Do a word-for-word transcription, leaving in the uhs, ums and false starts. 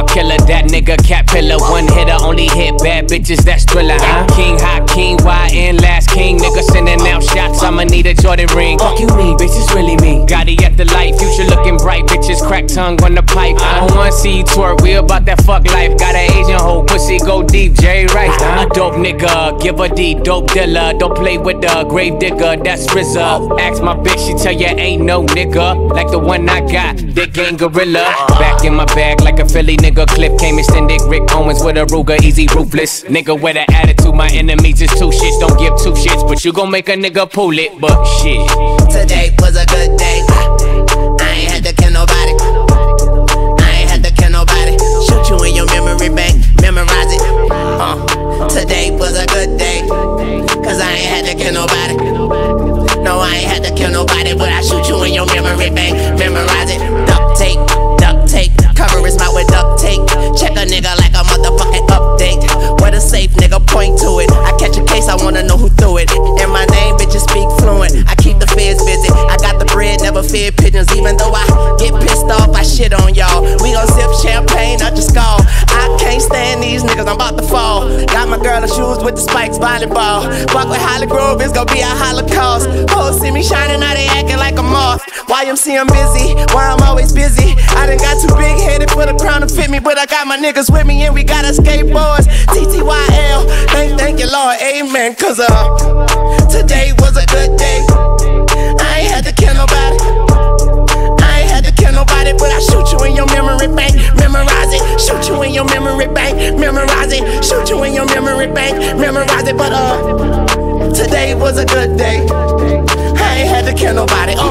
killer, that nigga cat pillar. One hitter, only hit bad bitches, that's thriller, huh? King, hot king, Y N, last king. Nigga sending out shots, I'ma need a Jordan ring. Fuck you mean, bitch, it's really me. Gotti at the light, future looking bright. Bitches crack tongue on the pipe. I don't wanna see you twerk, we about that fuck life. Got an Asian hoe, pussy go deep, Jay Rice. A dope nigga, give a D, dope dealer. Don't play with the grave digger, that's R Z A. Ask my bitch, she tell ya ain't no nigga like the one I got, that gang gorilla. Back in my bag like a Philly nigga. Clip came extended, Rick Owens with a Ruger, easy ruthless. Nigga with an attitude, my enemies is two shits. Don't give two shits, but you gon' make a nigga pull it, but shit. Today was a good day. I ain't had to kill nobody. I ain't had to kill nobody. Shoot you in your memory bank, memorize it. Uh, today was a good day, cause I ain't had to kill nobody. No, I ain't had to kill nobody, but I shoot you in your memory bank, memorize it. Duct tape, duct tape, cover his mouth with duct tape. Check a nigga like a motherfucking update. What a safe nigga, point to it. I catch a case, I wanna know who threw it. And my name, bitches speak fluent. I keep the feds busy. I got the bread, never fear pigeons. Even though I get pissed off, I shit on y'all. We gon' sip champagne out your skull. I can't stand these niggas, I'm about to fall. Got my girl in shoes with the spikes, volleyball. Fuck with Holly Grove, it's gon' be a holocaust. Hoes see me shining, now they acting like a moth. Y M C I'm busy, why I'm always busy. I done got too big headed for the crown to fit me, but I got my niggas with me and we got our skateboards. T T Y L, thank, thank you Lord, amen. Cause uh, today was a good day. I ain't had to kill nobody. I ain't had to kill nobody, but I shoot you in your memory bank, memorize it. Shoot you in your memory bank, memorize it. Shoot you in your memory bank, memorize it. But uh, today was a good day. I ain't had to kill nobody. Uh.